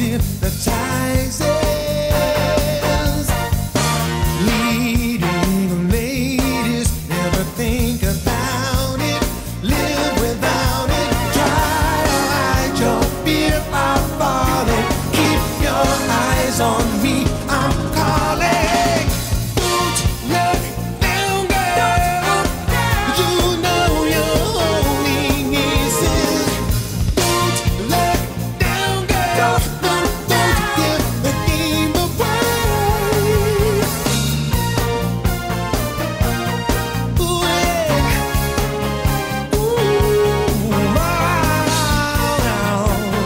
hypnotizes. Leading ladies, never think about it, live without it. Try to hide your fear of falling. Keep your eyes on me, I'm calling. Don't look down, girl. You know you're holding pieces. Don't look down, girl. Don't give the game away. Ooh, yeah. Ooh, wow.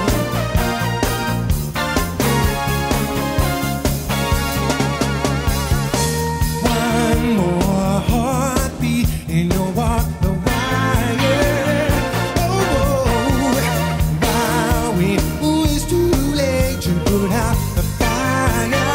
One more heartbeat and you'll walk the wire. Oh, bowing. Ooh, it's too late to put out the fire.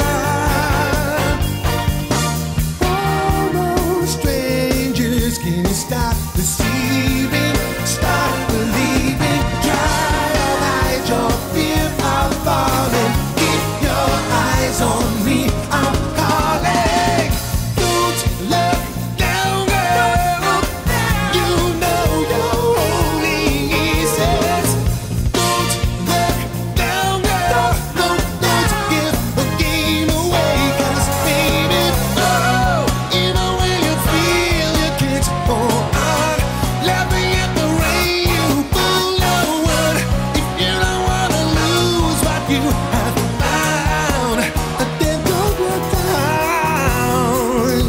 Almost strangers, can you stop deceiving? Stop believing. Try to hide your fear of falling. Keep your eyes on me, I'm calling. Don't look down, girl. You know you're holding pieces. Don't look down, girl. Don't give the game away. 'Cause baby, oh, even when you feel you can't go on, laughing at the rain, you fool no one. If you don't wanna lose what you have found, then don't look down.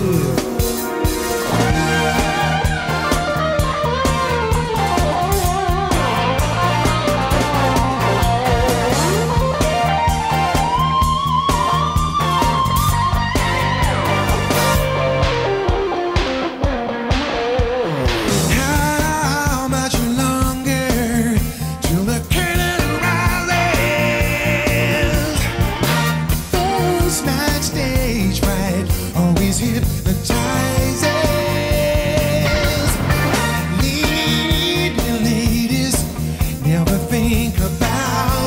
How much longer till the curtain rises? First night stage fright always hypnotizes. Leading ladies, never think about